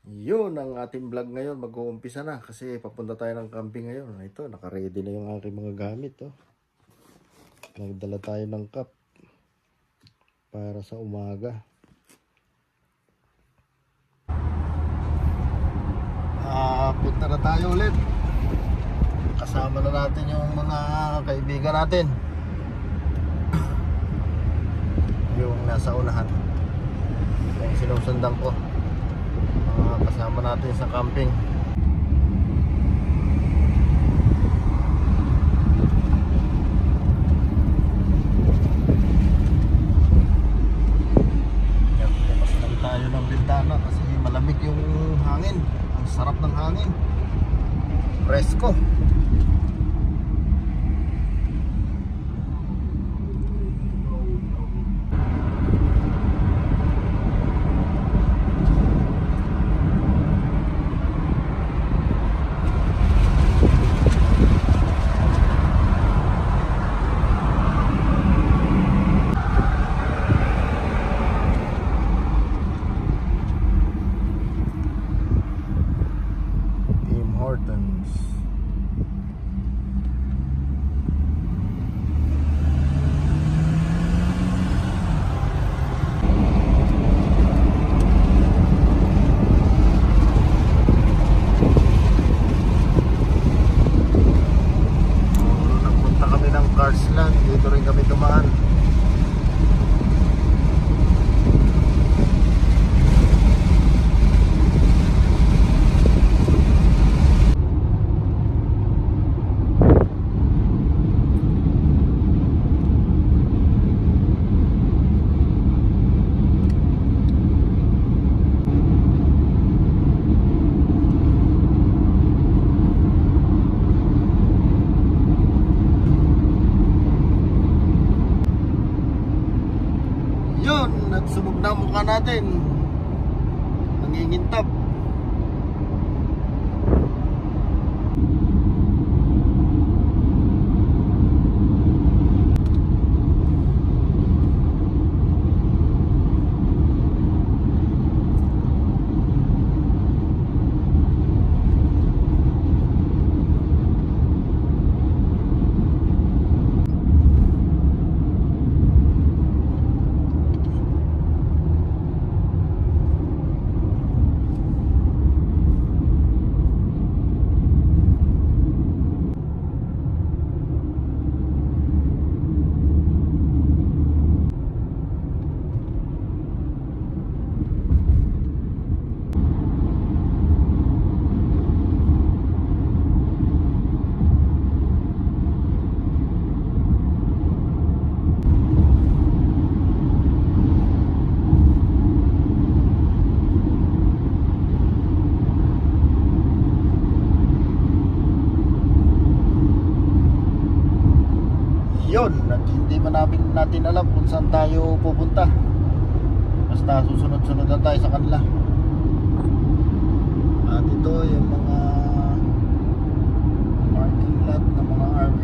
Yun ang ating vlog ngayon. Mag-uumpisa na kasi papunta tayo ng camping ngayon. Ito, naka-ready na yung aking mga gamit. Oh. Nagdala tayo ng cup para sa umaga. Punta na tayo ulit. Kasama na natin yung mga kaibigan natin. Yung nasa unahan. Yung sinusundan ko. Kasama natin sa camping. Bukas lang tayo ng bintana kasi malamig yung hangin. Ang sarap ng hangin. Presko. Dito rin kami tumaan. Nagsunog na mukha natin. Nangingintab. Yun, hindi man natin alam kung saan tayo pupunta. Basta susunod-sunod na tayo sa kanila. At ito yung mga parking lot ng mga RV.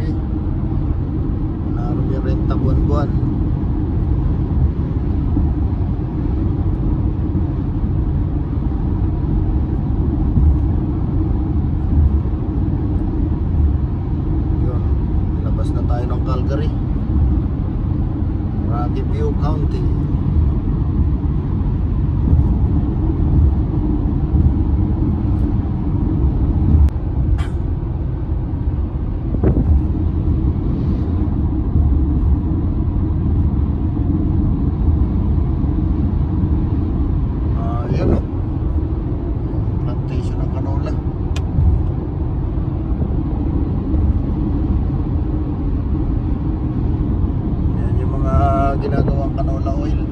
RV renta buwan-buwan. Na tayo ng Calgary, Rocky View County. Yan o, plantation ng canola. Ginagawang canola oil.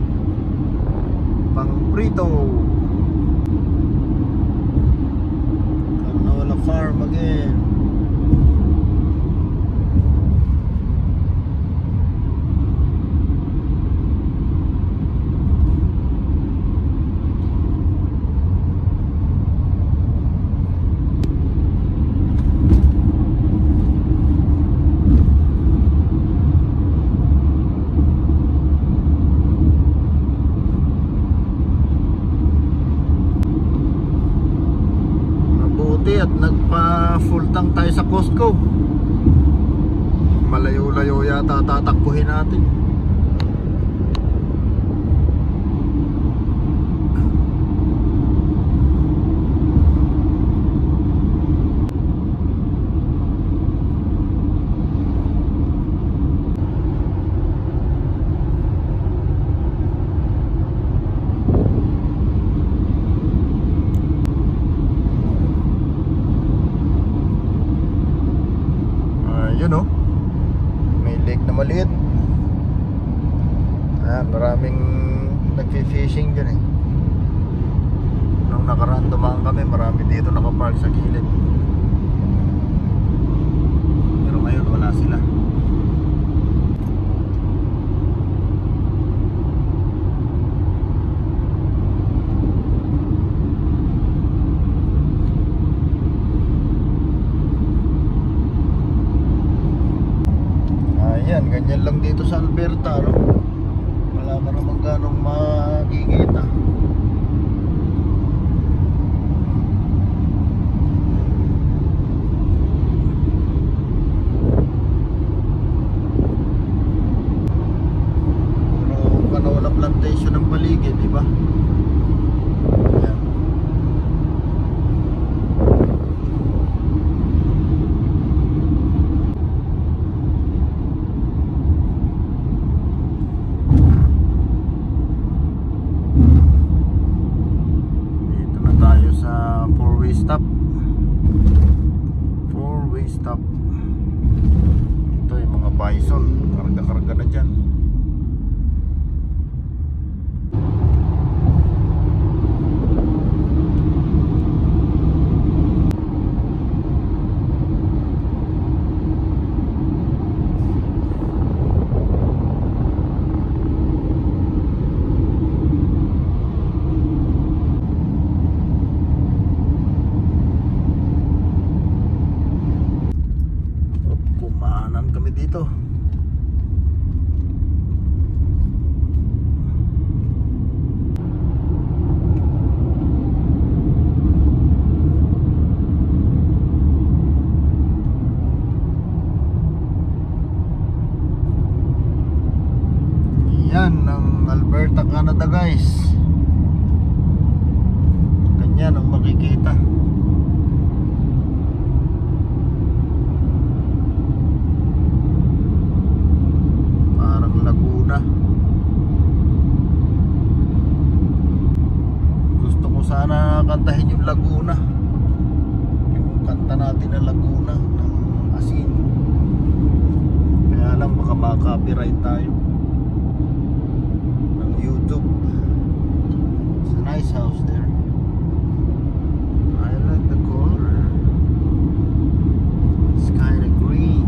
at nagpa full tank tayo sa Costco. Malayo-layo yata tatakbuhin natin. Yun oh, may lake na maliit. Maraming nagfi-fishing dyan eh. Nung nakaraan dumaan kami, marami dito nakapark sa gilid. Pero ngayon wala sila. Ayan, ganyan lang dito sa Alberta, no? Wala ka naman ganong makikita. Puro canola plantation ng paligid, di ba? Ayan. Stop. Four-way stop. Ito yung mga bison. Karga-karga na dyan. Dito yan ang Alberta, Canada guys. Ganyan ang makikita. Gusto ko sana kantahin yung Laguna, yung kanta natin na Laguna ng asin. Kaya lang baka maka-copyright tayo ng YouTube. It's a nice house there. I like the color. It's kind of green.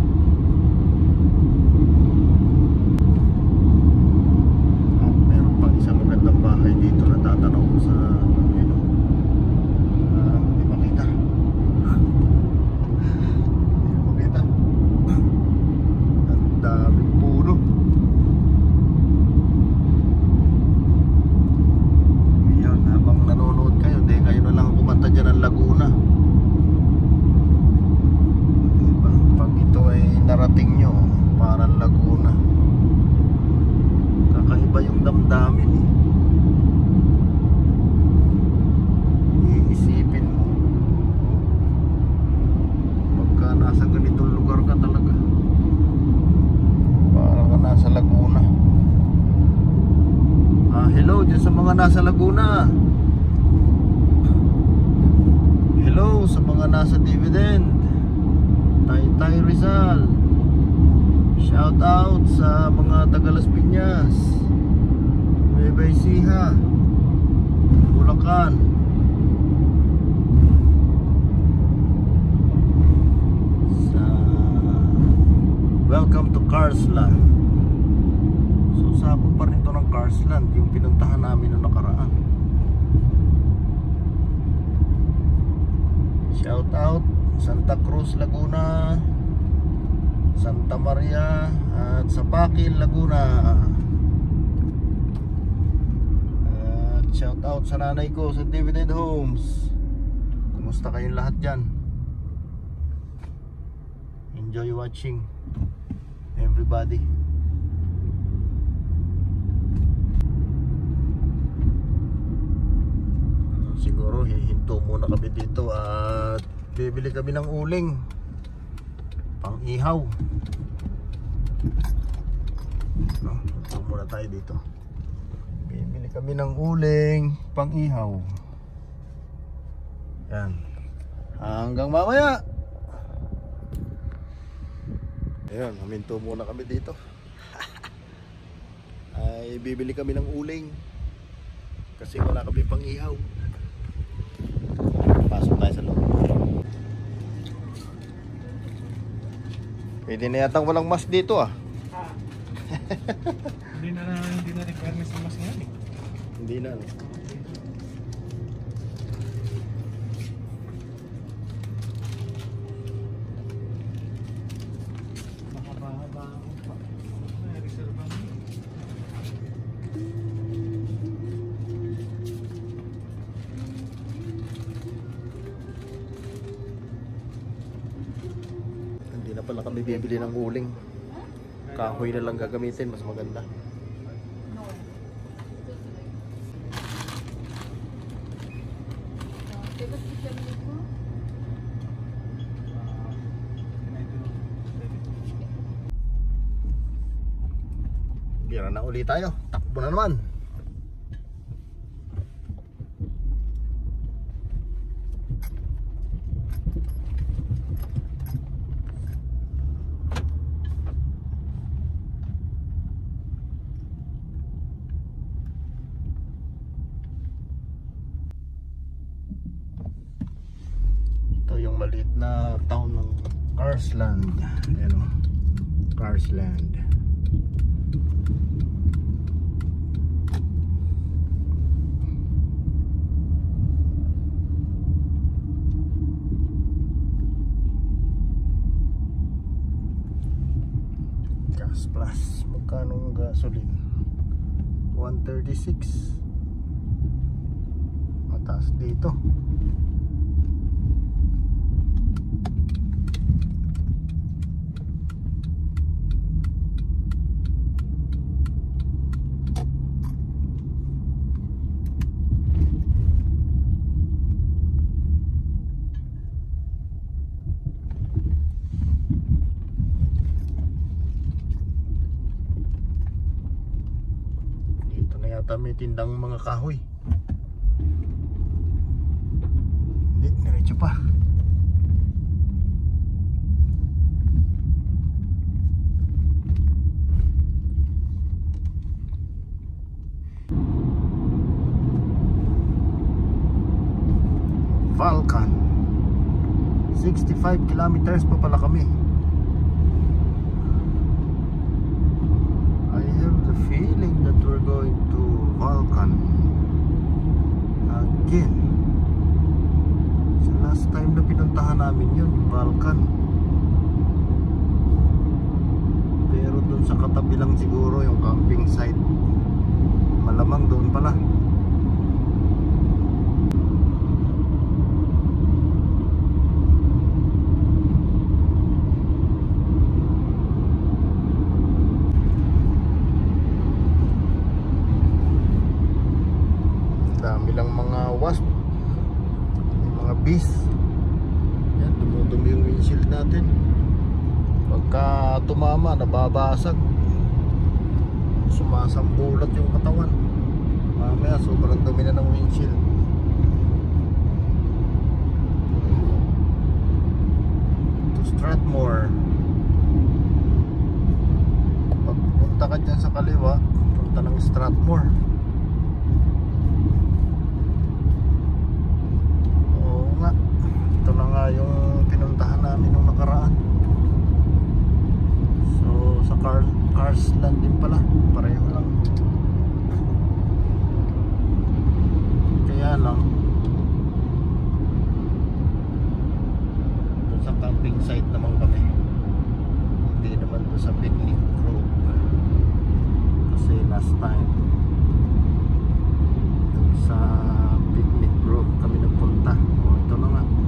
Isang magandang bahay dito na tatanaw ko sa hindi makita. Hindi makita. Ang daming puno. Ayan, habang nanonood kayo, di kayo na lang kumanta dyan ng Laguna. Diba? Pag ito ay narating nyo, parang Laguna. Kakaiba yung damdamin eh. Iisipin mo pagka nasa ganitong lugar ka talaga, parang ka nasa Laguna. Hello dyan sa mga nasa Laguna. Hello sa mga nasa Dividend, Taytay Rizal. Shout out sa mga taga Las Piñas, Nueva Ecija, Bulacan. Welcome to Carsland. So sakop pa rin to ng Carsland, yung pinuntahan namin noong nakaraan. Shout out Santa Cruz, Laguna, Santa Maria at Sapakil, Laguna. At shout out sa nanay ko sa Dividend Homes. Kung Kumusta kayong lahat dyan? Enjoy watching everybody. Siguro hihinto muna kami dito at bibili kami ng uling pang ihaw. Hinto muna tayo dito. Bibili kami ng uling pang ihaw. Yan. Hanggang mamaya. Ayun, huminto muna kami dito. Ay bibili kami ng uling kasi wala kami pang ihaw. Pasok tayo sa loob. Pwede na yatang walang mask dito ah. Hindi na requirements ng mask ngayon eh. Hindi na. Mahaba-haba pa. May reserve ang Hindi na pala kami bibili ng uling. Kahoy na lang gagamitin, mas maganda. Bira na uli tayo. Takbo na naman. Ito yung maliit na town ng Carsland. Ayan o, Carsland. Gas plus. Magkano ang gasoline? 136. Mataas dito. May tindang mga kahoy. Hindi, diretso pa. Vulcan. 65 kilometers pa pala kami. I have the feeling that we're going to Vulcan again. Sa last time na pinuntahan namin yun, Vulcan. Pero dun sa katabi lang siguro yung camping site. Malamang doon pala. Dami lang mga wasp, mga bees. Yan, dumudumi yung windshield natin. Pagka tumama, nababasag, sumasambulat yung katawan. Mamaya sobrang dumi na ng windshield. To Strathmore. Pag punta ka dyan sa kaliwa, punta ng Strathmore. Ito na nga yung pinuntahan namin nung nakaraan. So sa Carsland din pala, pareho lang. Kaya lang doon sa camping site naman kami, hindi naman doon sa picnic group. Kasi last time doon sa picnic group kami nagpunta. Ito na nga.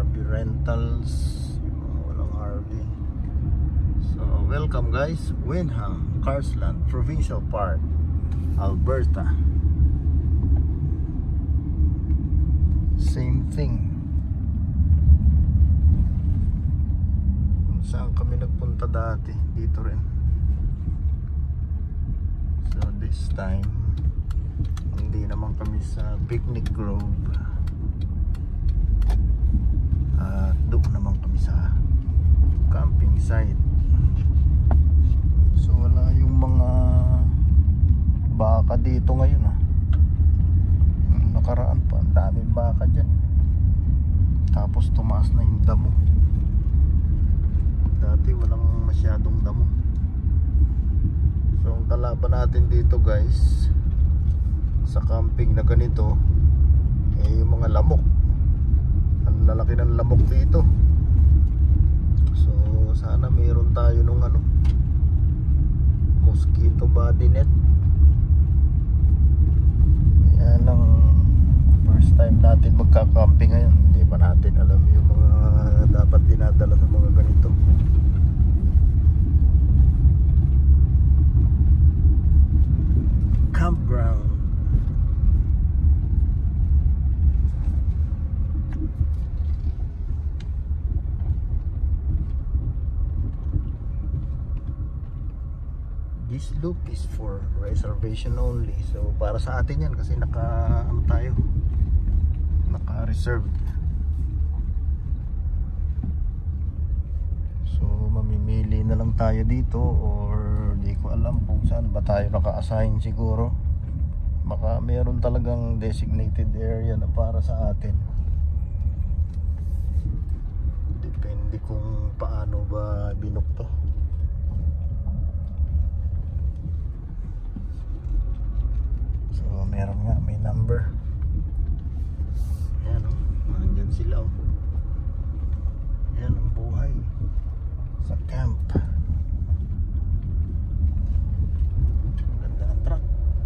RV rentals, yung mga walang RV. So welcome guys, Windham, Carsland Provincial Park, Alberta. Same thing. Kung saan kami nagpunta dati, dito rin. So this time hindi naman kami sa Picnic Grove, doon naman kami sa camping site. So wala yung mga baka dito ngayon nakaraan pa, ang daming baka dyan. Tapos tumaas na yung damo. Dati walang masyadong damo. So ang kalaban natin dito guys sa camping na ganito yung mga lamok. Ang lalaki ng lamok dito. So sana mayroon tayo nung mosquito body net. Yan ang first time natin magka-camping ngayon. Hindi pa natin alam yung mga dapat dinadala sa mga ganito. Campground. This loop is for reservation only. So para sa atin yan kasi naka-reserved. So mamimili na lang tayo dito, or di ko alam kung saan ba tayo naka-assign siguro. Baka meron talagang designated area na para sa atin. Depende kung paano ba binook to. Meron nga, may number. Ayan nandyan sila Ayan ang buhay sa camp. Ang ganda ng truck.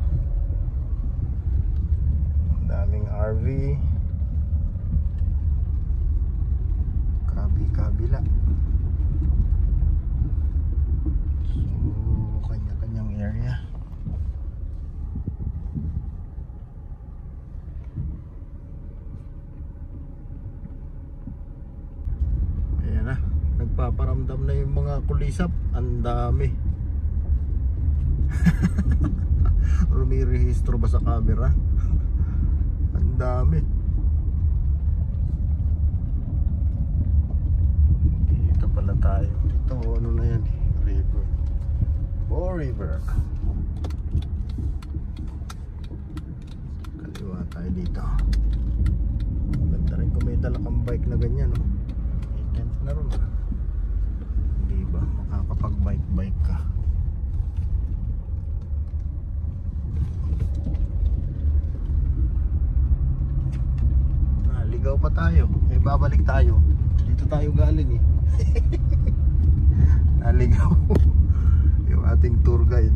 Ang daming RV. Kabila. So kanya-kanyang area. Nagpaparamdam na yung mga kulisap. Ang dami. Rumirehistro ba sa camera? Ang dami. Dito pala tayo. Ito ano na yan river. River. Kaliwa tayo dito. Maganda rin kung may dala kang bike na ganyan may tent na ron diba, makakapag bike ka. Ligaw pa tayo, babalik tayo. Dito tayo galing naligaw yung ating tour guide.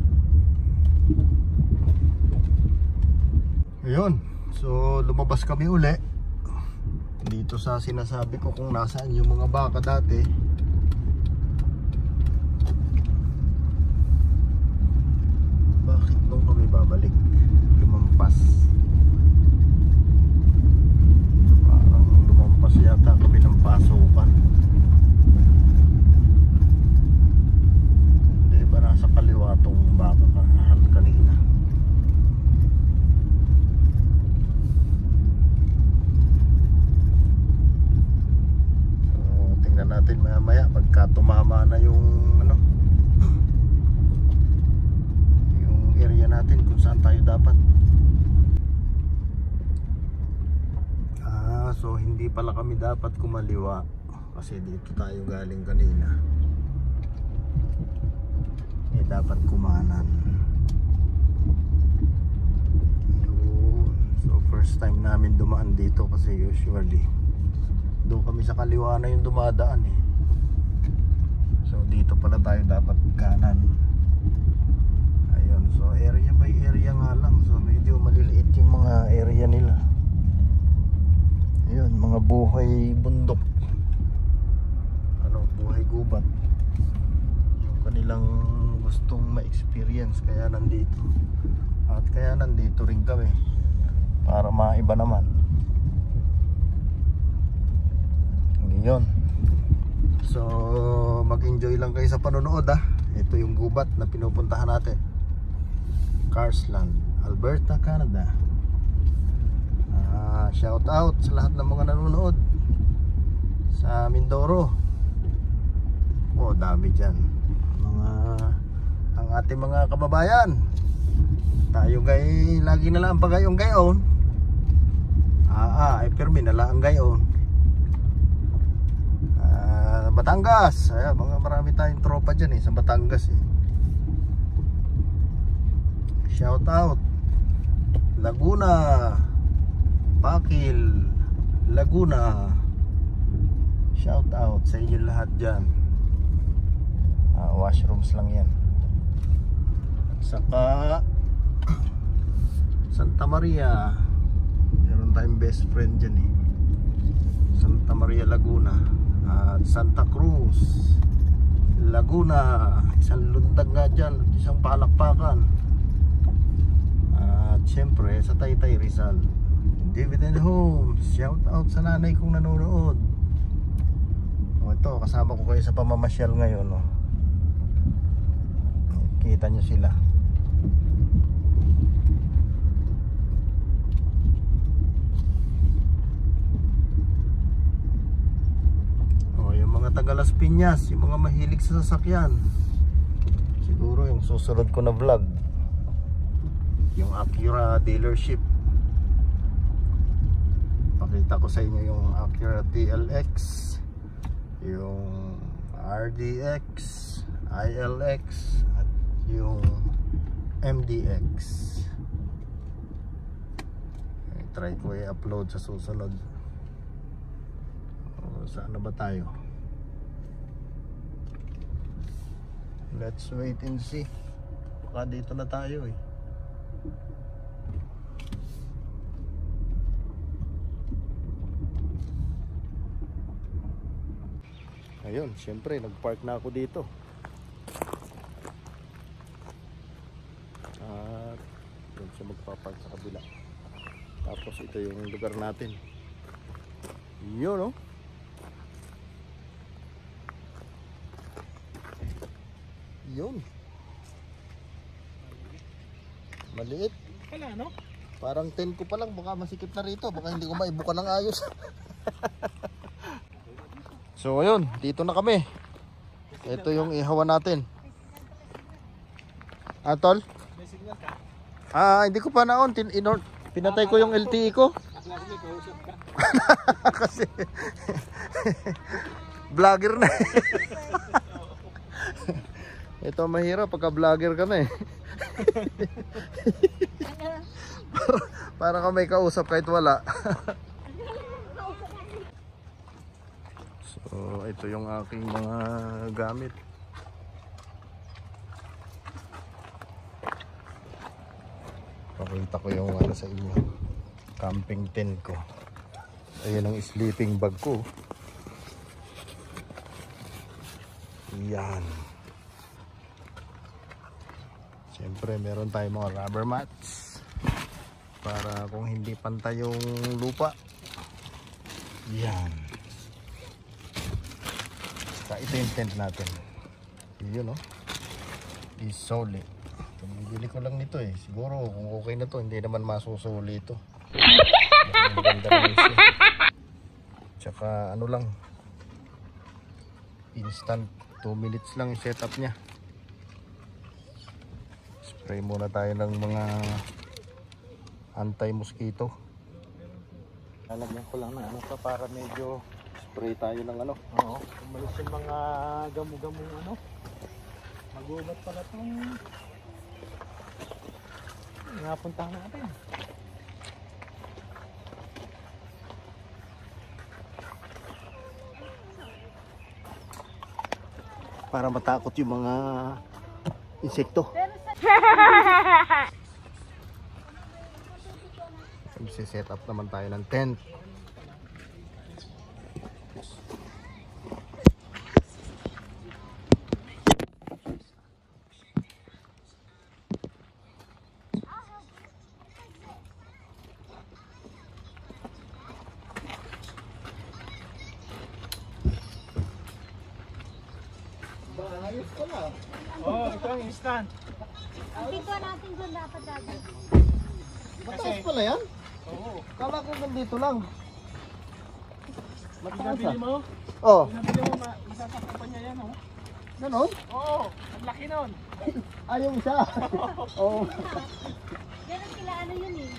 Ayun, so lumabas kami uli dito sa sinasabi ko kung nasaan yung mga baka dati. Bakit nung kami babalik lumampas? Parang lumampas yata kami ng pasukan. Hindi ba nasa kaliwa tong baka kanina? Natin maya pagka tumama na yung yung area natin kung saan tayo dapat. So hindi pala kami dapat kumaliwa kasi dito tayo galing kanina. Dapat kumanan. So first time namin dumaan dito kasi usually doon kami sa kaliwa na yung dumadaan So dito pala tayo dapat kanan. Ayun, so area by area nga lang. So medyo maliliit yung mga area nila. Ayun, mga buhay bundok. Ano, buhay gubat. Yung kanilang gustong ma-experience kaya nandito. At kaya nandito rin kami. Para maiba naman. Ngayon. So, mag-enjoy lang kayo sa panonood ah. Ito yung gubat na pinupuntahan natin. Carsland, Alberta, Canada. Shout out sa lahat ng mga nanonood sa Mindoro. Oh, dami dyan. Ang ating mga kababayan. Tayo gay, lagi na lang pagayong gayon. Permi na lang gayon. Batangas. Marami tayong tropa dyan sa Batangas Shout out Laguna, Pakil, Laguna. Shout out sa inyo lahat dyan. Washrooms lang yan. At saka Santa Maria, meron tayong best friend dyan Santa Maria, Laguna. At Santa Cruz, Laguna. Isang lundag nga dyan at isang palakpakan. At syempre sa Taytay, Rizal, Dividend Homes. Shout out sa nanay kong nanonood. Ito, kasama ko kayo sa pamamasyal ngayon Kita nyo sila. Yung mga taga Las Piñas, yung mga mahilig sa sasakyan, siguro yung susunod ko na vlog, yung Acura dealership. Pakita ko sa inyo yung Acura TLX, yung RDX, ILX, at yung MDX. Try ko i-upload sa susunod. Saan na ba tayo? Let's wait and see. Baka dito na tayo Ayun, syempre nagpark na ako dito. At doon siya magpapark sa kabila. Tapos ito yung lugar natin. Yun Yun. Maliit. Wala, no? Parang 10 ko pa lang. Baka masikip na rito. Baka hindi ko maibuka ng ayos. So ayun, dito na kami. Ito yung ihawan natin. Tol? May signal ka? Hindi ko pa naon. Pinatay ko yung LTE ko. Kasi vlogger na. Ito mahirap pagka vlogger ka na para ka may kausap kahit wala. So ito yung aking mga gamit. Pakita ko yung sa inyo, camping tent ko. Ayan ang sleeping bag ko. Yan. Siyempre meron tayong mga rubber mats para kung hindi pantay yung lupa. Yan. Saka ito yung tent natin. Yun is solid. Bibili ko lang nito siguro kung okay na to, hindi naman masusuli ito. Maganda naman siya. Tsaka ano lang, instant 2 minutes lang yung setup nya. Spray muna tayo ng mga anti-mosquito. Lalagyan ko lang na para medyo spray tayo ng Oo, umalis yung mga gamo-gamong magubat pala itong napuntahan natin. Para matakot yung mga insekto. Set up naman tayo ng tent. Ayos pala. Oh, ito ang instant. Ang pintuan natin doon dapat dati. Mataas pala yan? Oo. Kala ko nandito lang. Mataas Pinabili mo? Oh, Pinabili mo, masasaktan pa niya yan, oh. ganon? Oo, ang laki nun. Ayaw isa. Oh. Ganun sila ano yun eh.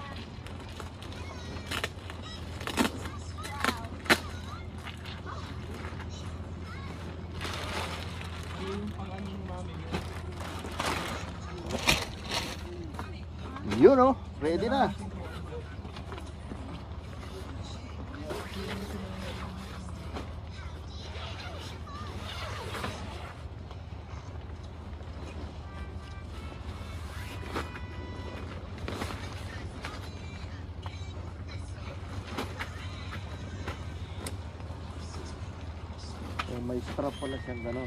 Yung pang ano ng mami yun. Yun oh, ready na. Oh, may strap pala siyang ganon.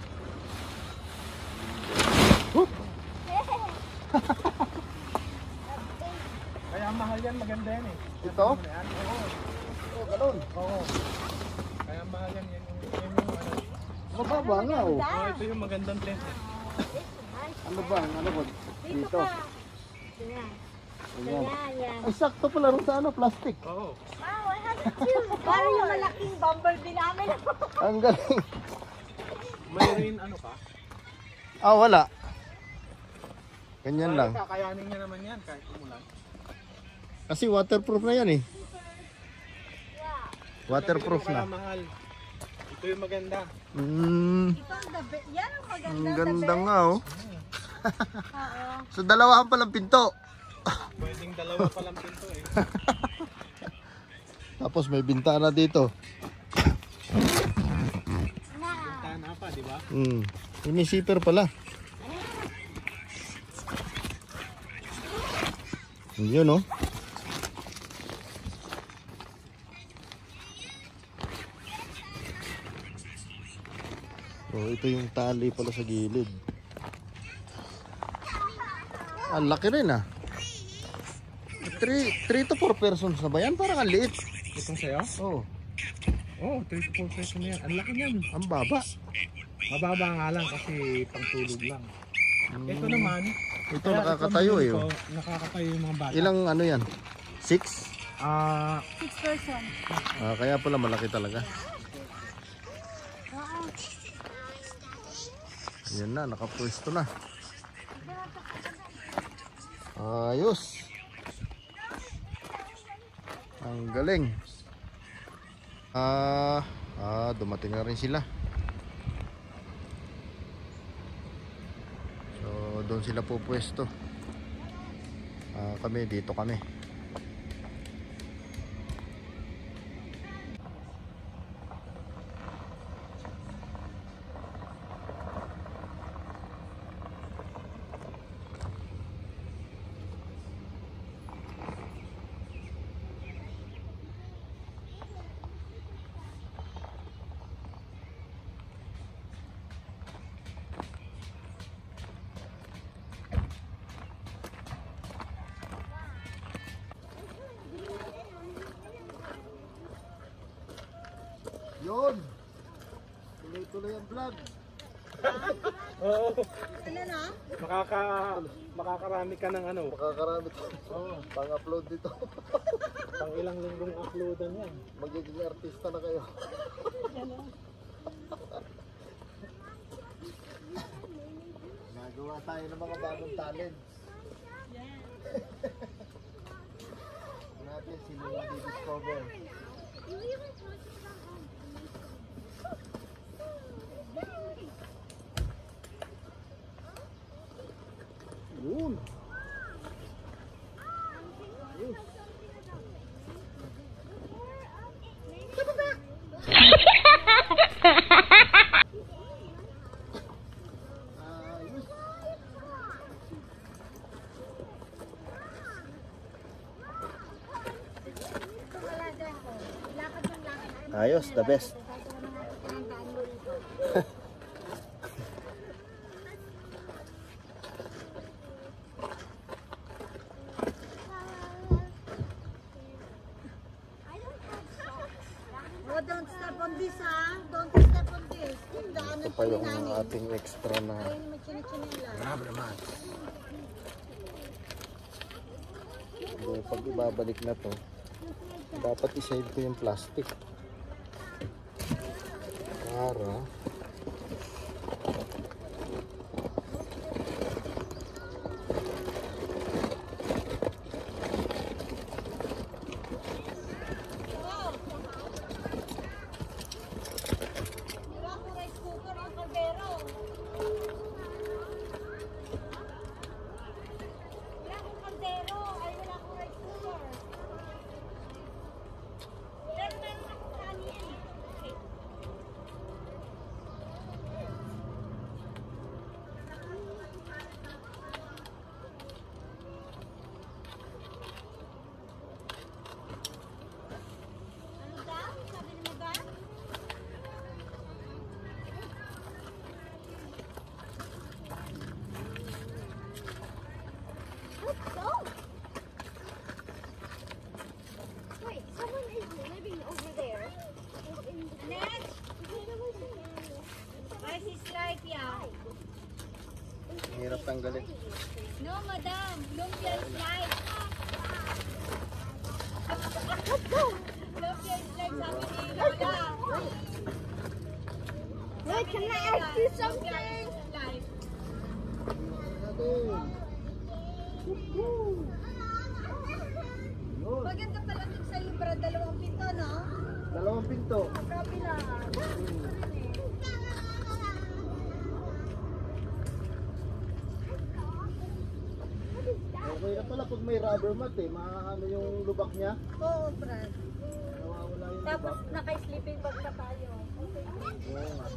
Kaya mahal yan, maganda yan eh. Ito? Ano yan? Oo. Oh, ganon. Oo. Kaya mahal yan, yan yung ano. Mababa nga oh. Oh, ito yung magandang tent eh. Ano ba? Ano ba? Dito Dito. ka. Yan. Ayan. Yan. Ay, sakto pala rin sa ano, plastic. Oo. Wow, I have a cute. Parang yung malaking bumblebee namin. Ang galing. Mayroon ano ka? Ah, wala. Ganyan lang. Kakayanin niya naman yan kahit umulan. Kasi waterproof na yan eh. Waterproof Kaya na. mahal. Ito yung maganda. Ito ang the best. Yan ang maganda. Ang the ganda best. nga oh. Oo. So dalawahan palang pinto. Pwedeng dalawa palang pinto eh. Tapos may bintana dito. Na. Tana pa, di ba? Ini zipper pala. Yun oh. So ito yung tali pala sa gilid. Ang laki rin ah. 3 to 4 persons na ba yan? Parang ang liit. Itong sayo? Oh, Oo, 3 to 4 peso na yan. Ang laki niyan. ang baba. Mababa nga lang kasi pangtulog lang. Ito naman. Ito kaya nakakatayo eh. ito, Oh. nakakatayo yung mga bata. Ilang ano yan? 6? 6 person. Kaya pala malaki talaga. Oo. Yan na, nakapwesto na. Ayos. Ang galing. Dumating na rin sila. So, doon sila pupwesto. Kami, dito kami. Yun. Tuloy-tuloy ang vlog. Oo. Ano na? Makakarami ka ng ano. Makakarami ko. Oo. Pang-upload dito. Pang ilang linggong uploadan yan. Magiging artista na kayo. Nagawa tayo ng mga bagong talents. Natin sino na-discover. Yun. Ayos. Wala dyan ko. Lakad ng lakad. Ayos, the best. Oh, don't step on this, ha? Don't step on this. Yung daanan Ito pa yung ating extra na Ayun, may chinichinela. rubber mat. So, pag ibabalik na to, dapat isave ko yung plastic. Para Wala akong rice cooker, yung kaldero. Wala akong kaldero. Ay, wala akong rice cooker. Pero meron akong kanin. Ano daw? Sabi ni Madam? Let's go. Wait, someone is living over there. Next. Guys, it's like, yeah. hirap tanggalin. No, madam. Lumpia is like. Let's go. Lumpia is like sabi ni Lola. Wait, can I ask you something? Like. Maganda pala dun sa libra, 2 pinto, no? Dalawang pinto. Kapila. Okay na pala pag may rubber mat eh. Maano yung lubak niya. Oo, Brad. Nawawala yung Tapos lubak. naka-sleeping bag na tayo. Okay. Oo nga.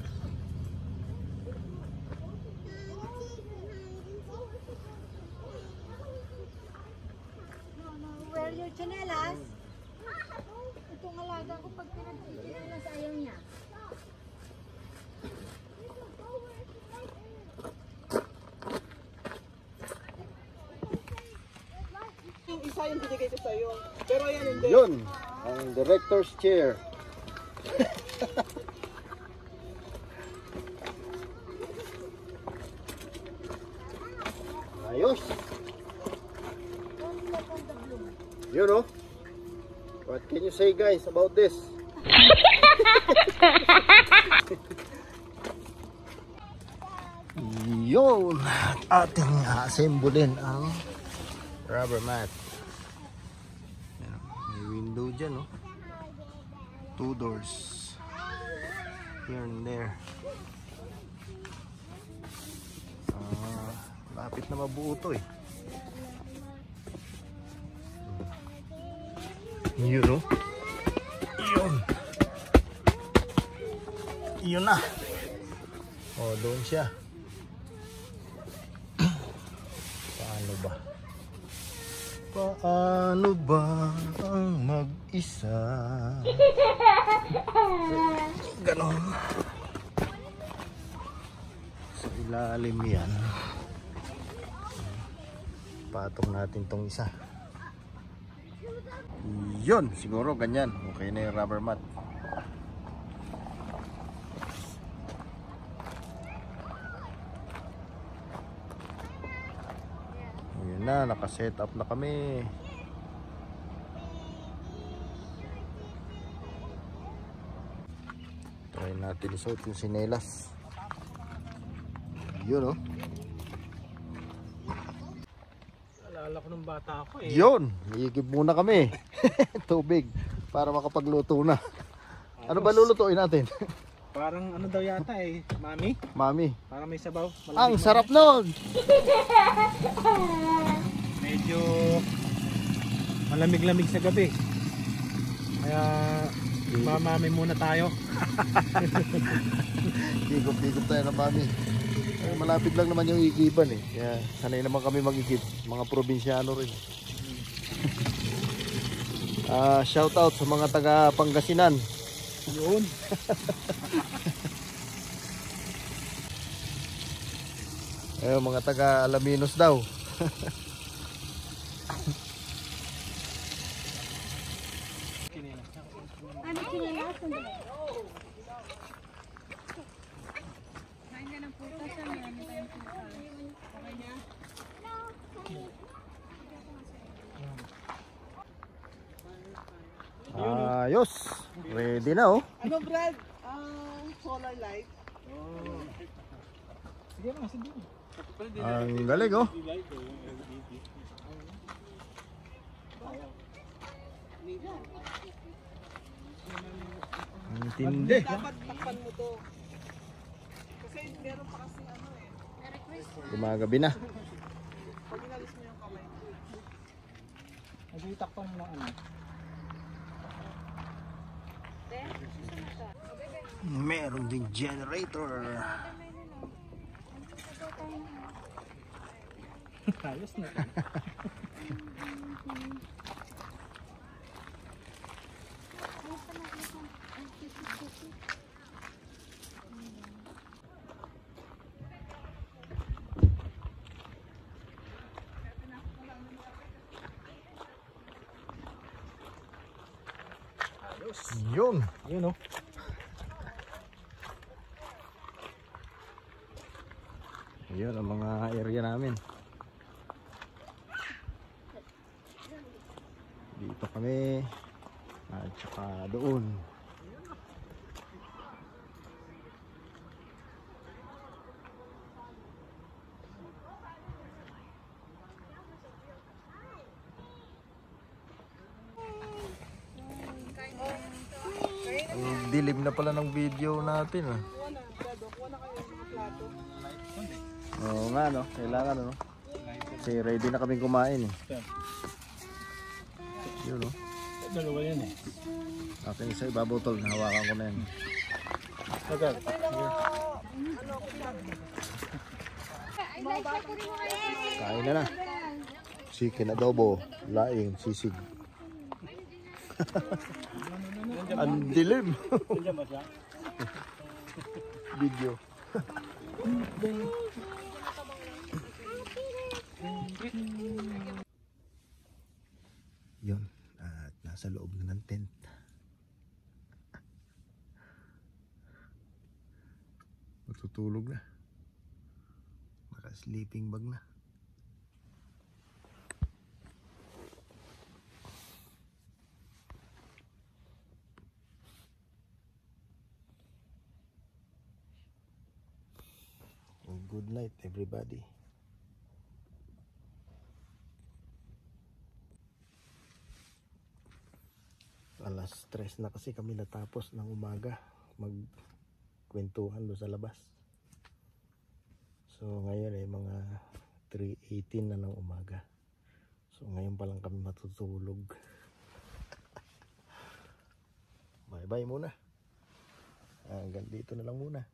Wear your chanelas. Itong alaga ko pag pinag-chinelas ayaw niya. Yung isa yung binigay ko sa'yo. Pero yan hindi. Yun, ang director's chair. Ayos. Yun oh. What can you say guys about this? Yun, ating assemblein ang rubber mat. Yan, may window dyan, oh. 2 doors. Here and there. Lapit na mabuo to eh. Yun, oh. Yun. Yun na. Oh, doon siya. Paano ba? Paano ba ang mag-isa? Ganon. Sa ilalim yan. Patong natin tong isa. Yun, siguro ganyan. Okay na yung rubber mat. Yun na, naka-set up na kami. Try natin isuot yung sinelas. Yun oh. Alala ko nung bata ako eh. Yun, higib muna kami. Tubig para makapagluto na. Ano ba lulutuin natin? Parang ano daw yata eh, mami? Mami. Parang may sabaw. Ang sarap nun! Medyo malamig-lamig sa gabi. Kaya mamami muna tayo. Higop-higop tayo ng mami. Ay, malapit lang naman yung igiban eh. Kaya sanay naman kami mag-igib. Mga probinsyano rin. Shout out sa mga taga Pangasinan. Yun. Ayun, mga taga Alaminos daw. Ano chinelas? Kain ka ng putas, marami tayong putas. Okay na? Ayos. Ready na oh. Ano Brad? Solar light? Sige na, sige. Ang galing oh. Ang tindi. Dapat takpan mo to. Kasi meron pa kasi ano eh. Gumagabi na. Pag inalis mo yung kamay mo. Nag-itakpan mo ng ano. Meron ding generator. Ayos na. Yun. Yun oh. Yun ang mga area namin. Dito kami. At saka doon. Ang dilim na pala ng video natin ah. Kuha na, Brad. Kuha na kayo yung mga plato. Oo nga no, kailangan ano. Kasi ready na kaming kumain eh. Yun no. Dalawa yan eh. Akin isa ibabotol, nahawakan ko na yan. Agad. Kain na na. Chicken adobo, laing, sisig. Ang dilim. Nandiyan ba siya? Video. Yun, at nasa loob na ng tent. Matutulog na. Naka-sleeping bag na. Good night everybody. Alas 3 na kasi kami natapos ng umaga magkwentuhan doon sa labas. So ngayon ay mga 3:18 na ng umaga. So ngayon pa lang kami matutulog. Bye bye muna. Hanggang dito na lang muna.